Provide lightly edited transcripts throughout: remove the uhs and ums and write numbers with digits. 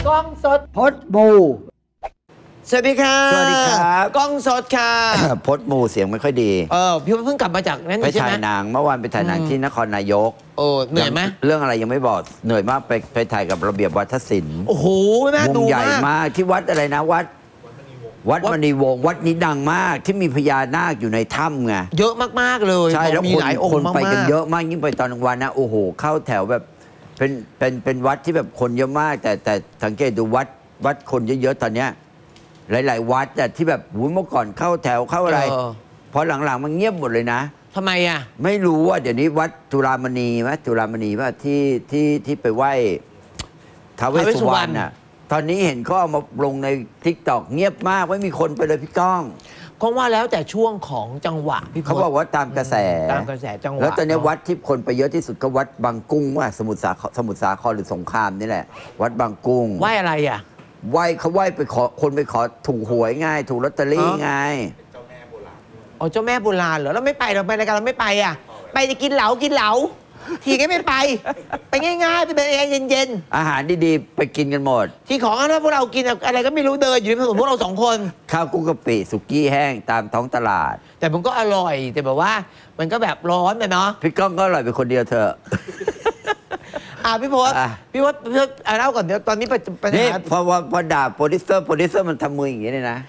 กล้องสดพดมูสวัสดีค่ะสวัสดีครับกล้องสดค่ะพดมูเสียงไม่ค่อยดีพี่เพิ่งกลับมาจากนั้นไปถ่ายหนังเมื่อวานไปถ่ายหนังที่นครนายกเหนื่อยไหมเรื่องอะไรยังไม่บอกเหนื่อยมากไปถ่ายกับระเบียบวัฒนศิลป์โอ้โหน่าดูมากใหญ่มากที่วัดอะไรนะวัดมณีวงศ์วัดนี้ดังมากที่มีพญานาคอยู่ในถ้ำไงเยอะมากๆเลยใช่แล้วคนไปกันเยอะมากยิ่งไปตอนกลางวันนะโอ้โหเข้าแถวแบบเป็นวัดที่แบบคนเยอะมากแต่สังเกตดูวัดคนเยอะๆตอนเนี้ยหลายๆวัดแต่ที่แบบเมื่อก่อนเข้าแถวเข้าอะไรพอหลังๆมันเงียบหมดเลยนะทำไมอ่ะไม่รู้ว่าเดี๋ยวนี้วัดจุฬามณีไหมจุฬามณีว่าที่ไปไหว้ท้าวเวสสุวรรณน่ะตอนนี้เห็นเขาเอามาลงในทิกตอกเงียบมากไม่มีคนไปเลยพี่ก้องก็ว่าแล้วแต่ช่วงของจังหวะพี่เขาบอกว่าตามกระแสจังหวะแล้วตอนนี้วัดที่คนไปเยอะที่สุดก็วัดบางกุ้งว่าสมุทรสาครหรือสงขลามนี่แหละวัดบางกุ้งไหว้อะไรอ่ะเขาไหว้ไปขอคนไปขอถูกหวยง่ายถูกลอตเตอรี่ไงเจ้าแม่โบราณเหรอแล้วไม่ไปเราไปรายการเราไม่ไปอ่ะไปจะกินเหลาทีก็ไม่ไปง่ายๆไปเป็นแอร์เย็นๆอาหารดีๆไปกินกันหมดที่ของนั้นพวกเรากินอะไรก็ไม่รู้เดินอยู่ในถนนพวกเรา2 คนข้าวกุ้งกะปิสุกี้แห้งตามท้องตลาดแต่มันก็อร่อยแต่แบบว่ามันก็แบบร้อนนะเนาะพี่ก้องก็อร่อยเป็นคนเดียวเถอะพี่พศเล่าก่อนเดี๋ยวตอนนี้นี่พอด่าโปรดิวเซอร์มันทำมืออย่างนี้เลยนะ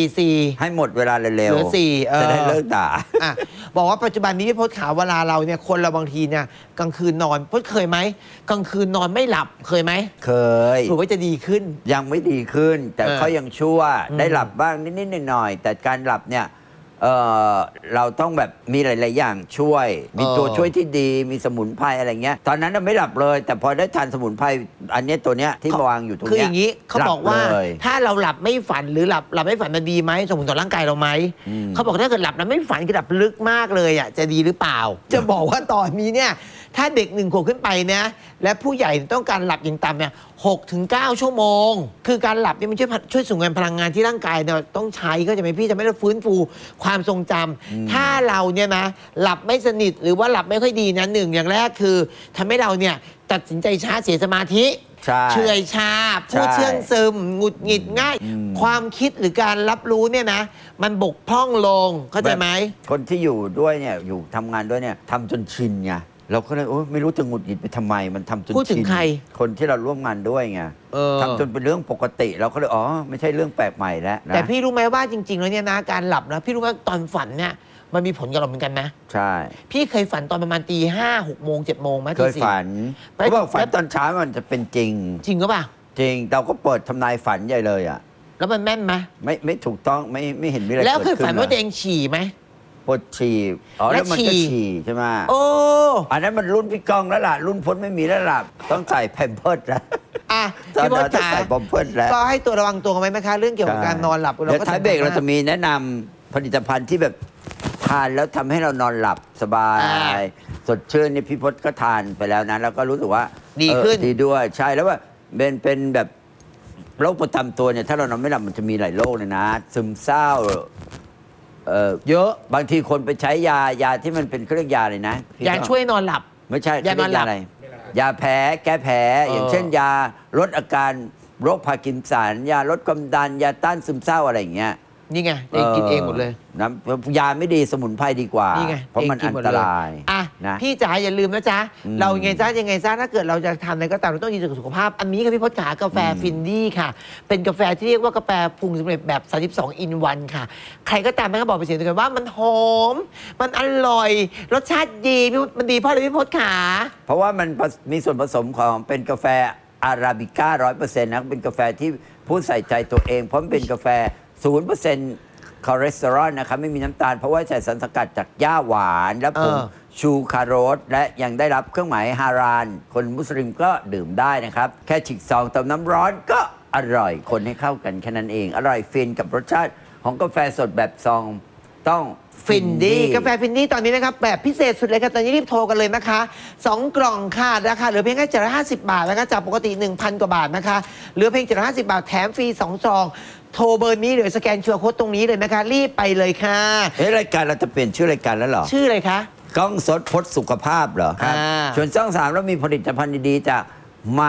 4 ให้หมดเวลาเร็วๆเหลือ4 จะได้เลิกด่าบอกว่าปัจจุบันนี้พี่พศขาเวลาเราเนี่ยคนเราบางทีเนี่ยกลางคืนนอนพศเคยไหมกลางคืนนอนไม่หลับเคยไหมเคยถือว่าจะดีขึ้นยังไม่ดีขึ้นแต่เขายังชั่วได้หลับบ้างนิดๆหน่อยๆแต่การหลับเนี่ยเราต้องแบบมีหลายๆอย่างช่วยมีตัวช่วยที่ดีมีสมุนไพรอะไรเงี้ยตอนนั้นไม่หลับเลยแต่พอได้ทานสมุนไพรอันนี้ตัวเนี้ยที่วางอยู่ตรงนี้คืออย่างนี้เขาบอกว่าถ้าเราหลับไม่ฝันหรือหลับไม่ฝันจะดีไหมสมมติต่อร่างกายเราไหมเขาบอกถ้าเกิดหลับแล้วไม่ฝันคือหลับลึกมากเลยอ่ะจะดีหรือเปล่าจะบอกว่าตอนนี้เนี่ยถ้าเด็ก1 ขวบขึ้นไปนะและผู้ใหญ่ต้องการหลับอย่างต่ำเนี่ย6 ถึง 9 ชั่วโมงคือการหลับเนี่ยมันช่วยส่งเงินพลังงานที่ร่างกายเนี่ยต้องใช้ก็จะไม่พี่จะไม่ได้ฟื้นฟูความทรงจำถ้าเราเนี่ยนะหลับไม่สนิทหรือว่าหลับไม่ค่อยดีนะอย่างแรกคือทำให้เราเนี่ยตัดสินใจช้าเสียสมาธิเฉื่อยชาพูดเชื่องซึมหงุดหงิดง่ายความคิดหรือการรับรู้เนี่ยนะมันบกพร่องลงเข้าใจไหมคนที่อยู่ด้วยเนี่ยอยู่ทำงานด้วยเนี่ยทำจนชินไงเราก็เลยไม่รู้จะหงุดหงิดไปทำไมมันทำจนชินพูดถึงใครคนที่เราร่วมงานด้วยไงทำจนเป็นเรื่องปกติเราก็เลยไม่ใช่เรื่องแปลกใหม่แล้วนะแต่พี่รู้ไหมว่าจริงๆแล้วเนี่ยนะการหลับนะพี่รู้ว่าตอนฝันเนี่ยมันมีผลกับเราเหมือนกันนะใช่พี่เคยฝันตอนประมาณตี 5 6 โมง 7 โมงไหมเคยฝันเขาบอกฝันตอนเช้ามันจะเป็นจริงก็ป่ะจริงเราก็เปิดทำนายฝันใหญ่เลยอ่ะแล้วมันแม่นไหมไม่ถูกต้องไม่เห็นมีอะไรแล้วเคยฝันว่าตัวเองฉี่ไหมปวดฉี่แล้วมันก็ฉี่ใช่ไหมอันนั้นมันรุ่นพี่ก้องแล้วล่ะรุ่นพ้นไม่มีแล้วล่ะต้องใส่แพมเพิร์สแล้วพี่พศจ๋าใส่แพมเพิร์สแล้วก็ให้ตัวระวังตัวกันไหมคะเรื่องเกี่ยวกับการนอนหลับเดี๋ยวท้ายเบรกเราจะมีแนะนำผลิตภัณฑ์ที่แบบทานแล้วทำให้เรานอนหลับสบายสดชื่นนี่พี่พศก็ทานไปแล้วนะแล้วก็รู้สึกว่าดีขึ้นดีด้วยใช่แล้วว่าเป็นแบบโรคประจำตัวเนี่ยถ้าเรานอนไม่หลับมันจะมีหลายโรคเลยนะซึมเศร้าเยอะบางทีคนไปใช้ยาที่มันเป็นเครื่องยาเลยนะยาช่วยนอนหลับไม่ใช่ยานอนหลับอะไรยาแพ้แก้แพ้อย่างเช่นยาลดอาการโรคพาร์กินสันยาลดความดันยาต้านซึมเศร้าอะไรอย่างเงี้ยนี่ไงเองกินเองหมดเลยน้ำยาไม่ดีสมุนไพรดีกว่าเพราะมันอันตรายนะพี่จ๋าอย่าลืมนะจ๊ะเรายังไงจ้าถ้าเกิดเราจะทำอะไรก็ตามเราต้องดีต่อสุขภาพอันนี้ค่ะพี่พศขากาแฟฟินดี้ค่ะเป็นกาแฟที่เรียกว่ากาแฟปรุงสำเร็จแบบ32 in 1ค่ะใครก็ตามก็บอกไปเสียงเดียวกันว่ามันหอมมันอร่อยรสชาติดีมันดีเพราะอะไรพี่พศขาเพราะว่ามันมีส่วนผสมของเป็นกาแฟอาราบิก้า 100% นะเป็นกาแฟที่ผู้ใส่ใจตัวเองเพราะมันเป็นกาแฟ0%คอเลสเตอรอลนะครับไม่มีน้ำตาลเพราะว่าใส่สารสกัดจากหญ้าหวานและผงชูคาโรสและยังได้รับเครื่องหมายฮารานคนมุสลิมก็ดื่มได้นะครับแค่ฉีกซองเติมน้ำร้อนก็อร่อยคนให้เข้ากันแค่นั้นเองอร่อยฟินกับรสชาติของกาแฟสดแบบซองต้องฟินดี้กาแฟฟินดี้ตอนนี้นะครับแบบพิเศษสุดเลยค่ะตอนนี้รีบโทรกันเลยนะคะ2 กล่องค่ะราคาเหลือเพียงแค่750 บาทนะคะจากปกติ 1,000 กว่าบาทนะคะเหลือเพียง750 บาทแถมฟรี2 ซองโทรเบอร์นี้หรือสแกนQR Codeตรงนี้เลยนะคะรีบไปเลยค่ะรายการเราจะเปลี่ยนชื่อรายการแล้วเหรอชื่ออะไรคะก้องสดพดสุขภาพเหรอครับส่วนช่อง 3แล้วมีผลิตภัณฑ์ดีๆจาก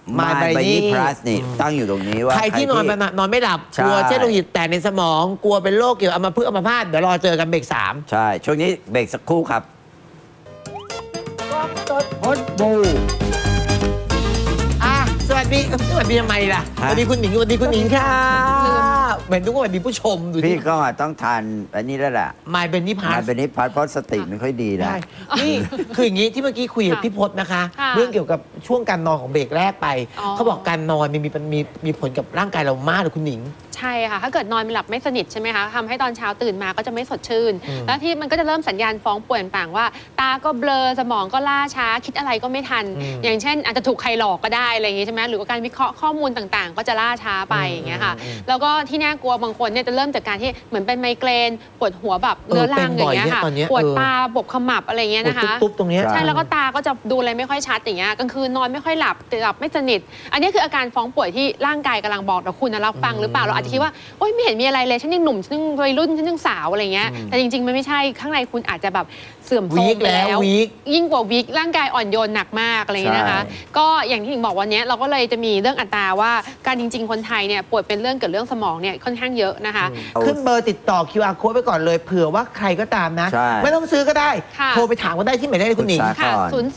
My My Brainy Brainy Plus นี่ตั้งอยู่ตรงนี้ว่าใครที่นอนไม่หลับใช่กลัวเส้นโลหิตแตกในสมองกลัวเป็นโรคเกี่ยวกับอัมพาตเดี๋ยวรอเจอกันเบรก3 ใช่ ช่วงนี้เบรกสักครู่ครับพดบูสวัสดีทำไมล่ะสฮะวัสดีคุณหนิงสวัสดีคุณหนิงค่ะเหมือนทุกคนสวัสดีผู้ชมดูพี่ที่ก็ต้องทานอันนี้แล้วแหละมายเบนนี่พามาสเป็นนิพัทเพราะสติไม่ค่อยดีนะได้นี่คืออย่างนี้ที่เมื่อกี้คุยกับพี่พจน์นะคะ เรื่องเกี่ยวกับช่วงการนอนของเบรกแรกไป เขาบอกการนอนมีผลกับร่างกายเรามากเลยคุณหนิงใช่ค่ะถ้าเกิดนอนไม่หลับไม่สนิทใช่ไหมคะทำให้ตอนเช้าตื่นมาก็จะไม่สดชื่น แล้วที่มันก็จะเริ่มสัญญาณฟ้องป่วยต่างๆว่า ตาก็เบลอสมองก็ล่าช้าคิดอะไรก็ไม่ทัน อย่างเช่นอาจจะถูกใครหลอกก็ได้อะไรอย่างงี้ใช่ไหมหรือว่าการวิเคราะห์ข้อมูลต่างๆ ก็จะล่าช้าไปอย่างเงี้ยค่ะแล้วก็ที่น่ากลัวบางคนเนี่ยจะเริ่มจากการที่เหมือนเป็นไมเกรนปวดหัวแบบเรื้อรังอย่างเงี้ยค่ะปวดตาบวบขมับอะไรเงี้ยนะคะตุ๊บๆตรงเนี้ยใช่แล้วก็ตาก็จะดูอะไรไม่ค่อยชัดอย่างเงี้ยกลางคืนนอนไม่ค่อยหลับไม่สนิทอันนี้คืออาการฟ้องป่วยที่ร่างกายกำลังบอกแต่คุณนะรับฟังหรือเปล่าเราอาจจะคิดว่าโอ๊ยไม่เห็นมีอะไรเลยฉันยังหนุ่มฉันยังวัยรุ่นฉันยังสาวอะไรเงี้ยแต่จริงๆมันไม่ใช่ข้างในคุณอาจจะแบบเสื่อมโทรมไปแล้วยิ่งกว่าวิกร่างกายอ่อนโยนหนักมากอะไรอย่างนี้นะคะก็อย่างที่หญิงบอกวันนี้เราก็เลยจะมีเรื่องอัตราว่าการจริงๆคนไทยเนี่ยป่วยเป็นเรื่องเกี่ยวกับเรื่องสมองเนี่ยค่อนข้างเยอะนะคะขึ้นเบอร์ติดต่อ QR code ไปก่อนเลยเผื่อว่าใครก็ตามนะใช่ไม่ต้องซื้อก็ได้ค่ะโทรไปถามก็ได้ที่หมายเลขคุณหนิงค่ะ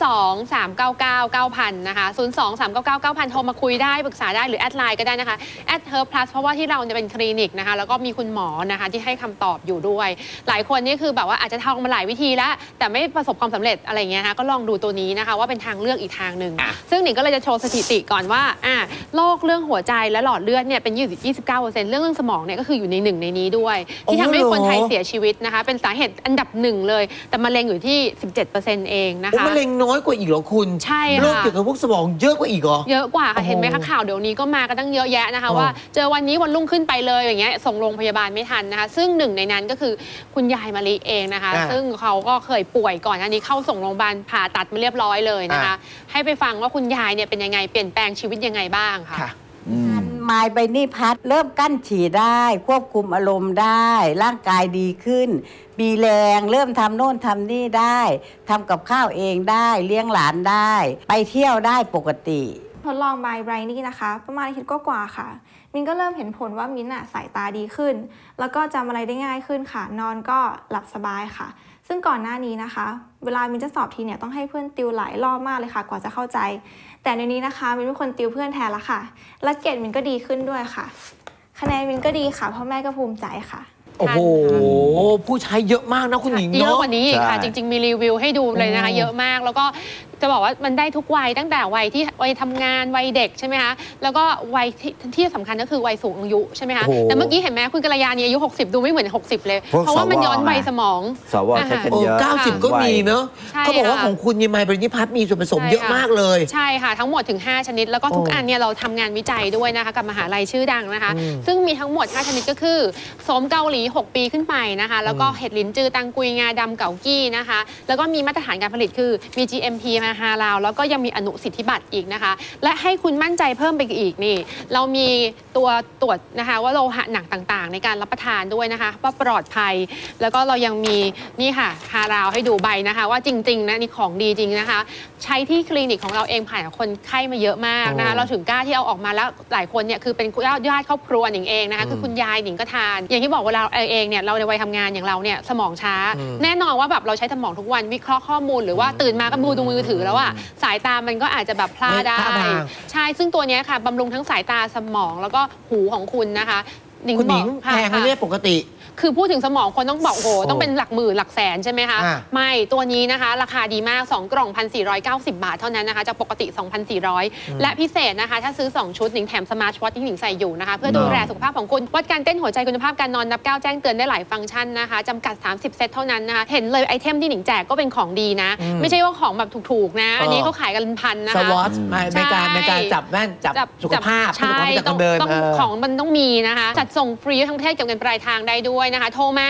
02-399-9000 นะคะ 02-399-9000 โทรมาคุยได้ปรึกษาได้หรือแอดไลน์ก็ได้นะคะ@herplus เพราะว่าที่เราเนี่ยเป็นคลินิกนะคะแล้วก็มีคุณหมอนะคะที่ให้คำตอบอยู่ด้วย หลายคนนี่คือแบบว่าอาจจะทองมาหลายวิธีแล้วแต่ไม่ประสบความสำเร็จอะไรเงี้ยนะคะก็ลองดูตัวนี้นะคะว่าเป็นทางเลือกอีกทางหนึ่งซึ่งหนิงก็เลยจะโชว์สถิติก่อนว่าโรคเรื่องหัวใจและหลอดเลือดเนี่ยเป็น29%เรื่องสมองเนี่ยก็คืออยู่ในหนึ่งในนี้ด้วยที่ทำให้คนไทยเสียชีวิตนะคะเป็นสาเหตุอันดับหนึ่งเลยแต่มะเร็งอยู่ที่ 17% เองนะคะมะเร็งน้อยกว่าอีกเหรอคุณใช่ค่ะโรคเกี่ยวกับพวกสมองเยอะกว่าอีกเหรอเยอะกว่าค่ะเห็นไหมคะข่าวเดี๋ยวนี้ก็มากันตั้งเยอะแยะนะคะว่าเจอวันนี้วันรุ่งขึ้นไปเลยอย่างเงี้ยส่งโรงพยาบาลไม่ทันนะคะซึ่งหนึ่งในนั้นก็คือคุณยายมะลิเองนะคะซึ่งเขาก็เคยป่วยก่อนอันนี้เข้าส่งโรงพยาบาลผ่าตัดมาเรียบร้อยเลยนะคะให้ไปฟังว่าคุณยายเนี่ยเป็นยังไงเปลี่ยนแปลงชีวิตยังไงบ้างค่ะมายไบนี่พัดเริ่มกั้นฉี่ได้ควบคุมอารมณ์ได้ ร่างกายดีขึ้น มีแรงเริ่มทำโน่นทำนี่ได้ทำกับข้าวเองได้เลี้ยงหลานได้ ไปเที่ยวได้ปกติทดลองMy Brainy นะคะประมาณอาทิตย์กว่าๆค่ะมินก็เริ่มเห็นผลว่ามินสายตาดีขึ้น แล้วก็จำอะไรได้ง่ายขึ้นค่ะนอนก็หลับสบายค่ะ ซึ่งก่อนหน้านี้นะคะ เวลามินจะสอบทีเนี่ยต้องให้เพื่อนติวหลายรอบมากเลยค่ะกว่าจะเข้าใจ แต่ในนี้นะคะมินเป็นคนติวเพื่อนแทนละค่ะและเกรดมินก็ดีขึ้นด้วยค่ะคะแนนมินก็ดีค่ะพ่อแม่ก็ภูมิใจค่ะโอ้โหผู้ใช้เยอะมากนะคุณหญิงเยอะเนาะกว่านี้อีกค่ะจริงๆมีรีวิวให้ดูเลยนะคะเยอะมากแล้วก็จะบอกว่ามันได้ทุกวัยตั้งแต่วัยที่วัยทำงานวัยเด็กใช่ไหมคะแล้วก็วัยที่สำคัญก็คือวัยสูงอายุใช่ไหมคะแต่เมื่อกี้เห็นไหมคุณกัลยาณีอายุ60ดูไม่เหมือน60เลยเพราะว่ามันย้อนวัยสมองสวใช้กันเยอะ 90 ก็มีเนอะเขาบอกว่าของคุณยีมายบริณิพัฒน์มีส่วนผสมเยอะมากเลยใช่ค่ะทั้งหมดถึง5ชนิดแล้วก็ทุกอันเนี่ยเราทำงานวิจัยด้วยนะคะกับมหาลัยชื่อดังนะคะซึ่งมีทั้งหมด5ชนิดก็คือโสมเกาหลี6 ปีขึ้นไปนะคะแล้วก็เห็ดลิ้นจือตังกุยงาดำเกากี้นะคะแล้วก็มีมาตรฐานการผลิตคือมี GMP มาฮาลาลแล้วก็ยังมีอนุสิทธิบัตรอีกนะคะและให้คุณมั่นใจเพิ่มไปอีกนี่เรามีตัวตรวจนะคะว่าโลหะหนักต่างๆในการรับประทานด้วยนะคะว่าปลอดภัยแล้วก็เรายังมีนี่ค่ะฮาลาลให้ดูใบนะคะว่าจริงๆนะนี่ของดีจริงนะคะใช้ที่คลินิกของเราเองผ่านคนไข้มาเยอะมากนะคะเราถึงกล้าที่เอาออกมาแล้วหลายคนเนี่ยคือเป็นญาติครอบครัวหนิงเองนะคะคือคุณยายหนิงก็ทานอย่างที่บอกเวลาเองเนี่ยเราในวัยทำงานอย่างเราเนี่ยสมองช้าแน่นอนว่าแบบเราใช้สมองทุกวันวิเคราะห์ข้อมูลหรือว่าตื่นมาก็ดูมือถือแล้วอะสายตามันก็อาจจะแบบพลาดได้ใช่ซึ่งตัวนี้ค่ะบำรุงทั้งสายตาสมองแล้วก็หูของคุณนะคะคุณหนิงแพงไหมเนี่ยปกติคือพูดถึงสมองคนต้องบอกโอ้โหต้องเป็นหลักหมื่นหลักแสนใช่ไหมคะไม่ตัวนี้นะคะราคาดีมาก2 กล่อง 1,490 บาทเท่านั้นนะคะจากปกติ 2,400 และพิเศษนะคะถ้าซื้อ2ชุดหนิงแถมสมาร์ทวอทที่หนิงใส่อยู่นะคะเพื่อดูแลสุขภาพของคุณวัดการเต้นหัวใจคุณภาพการนอนนับก้าวแจ้งเตือนได้หลายฟังก์ชันนะคะจำกัด30 เซตเท่านั้นนะคะเห็นเลยไอเทมที่หนิงแจกก็เป็นของดีนะไม่ใช่ว่าของแบบถูกๆนะอันนี้เขาขายกันพันนะคะสวอตในการจับแว่นจับสุขภาพใช่ต้องของมันต้องมีนะคะจัดส่งฟรีทั้งประเทศเก็บเงินปลายทางได้ด้วยนะคะโทรมา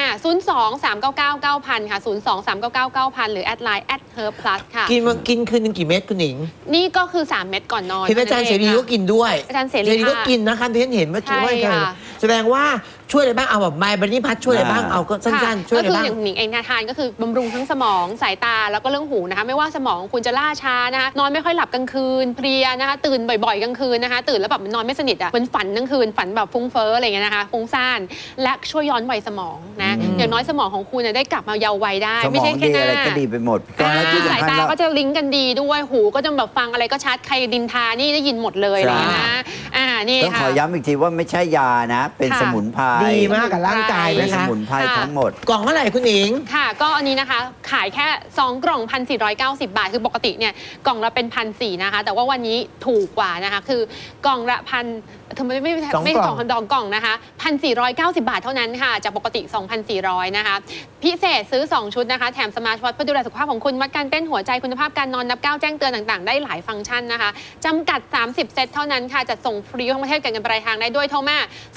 02-399-9000 ค่ะ 02-399-9000 หรือแอดไลน์@herplus ค่ะกินคืนนึงกี่เม็ดคุณหนิงนี่ก็คือ3 เม็ดก่อนนอนเห็นอาจารย์เสรีก็กินด้วยอาจารย์เสรีก็กินนะคะที่เห็นว่าชื่อว่าแสดงว่าช่วยอะไรบ้างเอาแบบไมบริพัทช่วยอะไรบ้างเอาก็สั้นๆช่วยอะไรก็คือบ้างอย่างหนิงเองทานก็คือบำรุงทั้งสมองสายตาแล้วก็เรื่องหูนะคะไม่ว่าสมองคุณจะล่าช้านะคะนอนไม่ค่อยหลับกลางคืนเพลียนะคะตื่นบ่อยๆกลางคืนนะคะตื่นแล้วแบบนอนไม่สนิทอ่ะมันฝันทั้งคืนฝันแบบฟุ้งเฟ้ออะไรอย่างเงี้ยนะคะฟุ้งซ่านและช่วยย้อนวัยสมองนะอย่างน้อยสมองของคุณได้กลับมาเยาว์วัยได้สมไม่อใช่งแค่ดีหน้าอะไรก็ดีไปหมดก็แล้วที่สายสำคัญตาเราก็จะลิงก์กันดีด้วยหูก็จะแบบฟังอะไรก็ชัดใครดินทานี่ได้ยินหมดเลยอะไรอย่างเงี้ยนะนี่ต้องขค่ะอย้ำอีกทีว่าไม่ใช่ยานะ เป็นค่ะสมุนไพรดีมากกับร่างกายเป็นนะสคะมุนไพรทั้งหมดกล่องเท่าไหร่คุณหญิงค่ะก็อันนี้นะคะขายแค่ 2 กล่อง 1,490 บาท คือปกติเนี่ยกล่องละเป็น 1,400 นะคะแต่ว่าวันนี้ถูกกว่านะคะคือกล่องละพันทำไมไม่สองไม่กล่สออง งดองกล่องนะคะ 1,490 บาทเท่านั้นค่ะจากปกติ 2,400 นะคะพิเศษซื้อ 2 ชุดนะคะแถมสมาร์ทวอทเพื่อดูแลสุขภาพของคุณวัดการเต้นหัวใจคุณภาพการนอนนับก้าวแจ้งเตือนต่างๆได้หลายฟังก์ชันนะคะจำกัด 30 เซตเท่านั้นค่ะจัดส่งฟรีทั่วประเทศเก็บเงินปลายทางได้ด้วยโทรมา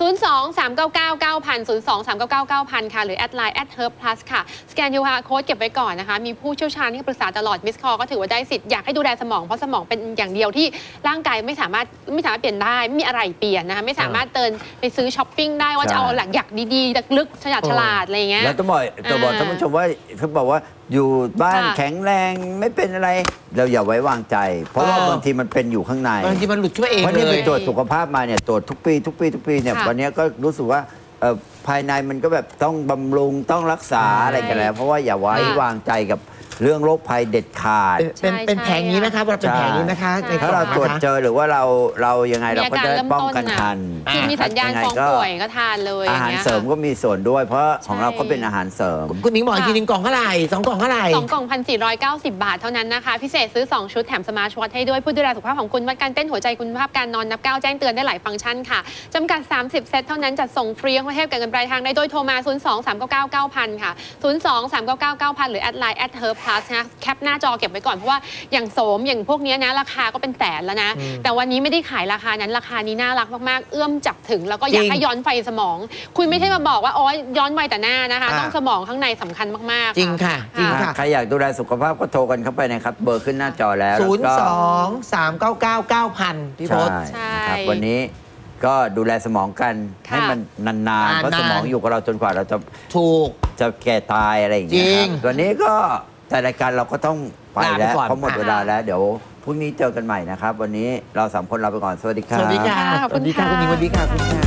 02-399-9000 ค่ะหรือแอดไลน์@herb+ ค่ะสแกน QR Code เก็บไว้ก่อนนะคะมีผู้เชี่ยวชาญที่ปรึกษาตลอดมิสคอลก็ถือว่าได้สิทธิ์อยากให้ดูแลสมองเพราะสมองเป็นอย่างเดียวที่ร่างกายไม่สามารถเปลี่ยนได้ไม่มีอะไรเปลี่ยนนะคะไม่สามารถเดินไปซื้อช้อปปิ้งได้ว่าจะเอาหลักอยากดีๆลึกฉลาดอะไรอย่างเงี้ยแล้วต้องบอกท่านผู้ชมว่าเขาบอกว่าอยู่บ้านค่ะแข็งแรงไม่เป็นอะไรเราอย่าไว้วางใจ เพราะว่าบางทีมันเป็นอยู่ข้างในบางทีมันหลุดช่วยเองเพราะเลนี่ไปยตรวจสุขภาพมาเนี่ยตรวจทุกปีเนี่ยค่ะวันนี้ก็รู้สึกว่าภายในมันก็แบบต้องบำรุงต้องรักษาอะไรกันแล้ว เพราะว่าอย่าไว้วางใจกับเรื่องโรคภัยเด็ดขาดเป็นแผงนี้นะคะเราเป็นแผงนี้นะคะในกถ้าล่อเรางตรวจนะคะเจอหรือว่าเรายังไงเราก็จะได้ป้องกันทันคือมีสัญญาณฟ้องป่วยก็ทานเลยอย่าอาหาง รเงี้ยเสริมก็มีส่วนด้วย เพราะของเราก็เป็นอาหารเสริมคุณหญิงบอกอีกทีหนึงกล่องเท่าไหร่2 กล่องเท่าไหร่ 2 กล่อง 1,490 บาทเท่านั้นนะคะพิเศษซื้อ 2 ชุดแถมสมาร์ทวอทให้ด้วยผู้ดูแลสุขภาพของคุณวัดการเต้นหัวใจคุณภาพการนอนนับก้าวแจ้งเตือนได้หลายฟังก์ชันค่ะจำกัด 30 เซตเท่านั้นจัดส่งฟรีทั่วประเทศกับเงินปลายทางได้โดยโทรมา 02-399-9000 ค่ะ 02-399-9000 หรือแอดไลน์@herb+ นะแคปหน้าจอเก็บไว้ก่อนเพราะว่าอย่างโสมอย่างพวกเนี้ยนะราคาก็เป็นแสนแล้วนะแต่วันนี้ไม่ได้ขายราคานั้นราคานี้น่ารักมากๆเอื้อมจับถึงแล้วก็อยากให้ย้อนไฟสมอง คุณไม่ใช่มาบอกว่าอ๋อย้อนไวแต่หน้านะคะต้องสมองข้างในสำคัญมากๆจริงค่ะจริงค่ะใครอยากดูแลสุขภาพก็โทรกันเข้าไปนะครับ เบอร์ขึ้นหน้าจอแล้วแล้วก็ 02-399-9000พี่พศใช่นะครับวันนี้ก็ดูแลสมองกันค่ะให้มันนานๆเพราะสมองอยู่กับเราจนกว่าเราจะถูกแก่ตายอะไรอย่างเงี้ยจริงครับวันนี้ก็แต่รายการเราก็ต้องไปแล้วลาไปก่อนเพราะหมดเวลาแล้วเดี๋ยวพรุ่งนี้เจอกันใหม่นะครับ วันนี้เรา3 คนลาไปก่อนสวัสดีครับสวัสดีค่ะขอบคุณสวัสดีค่ะค่ะคุณหญิงสวัสดีค่ะคุณค่ะ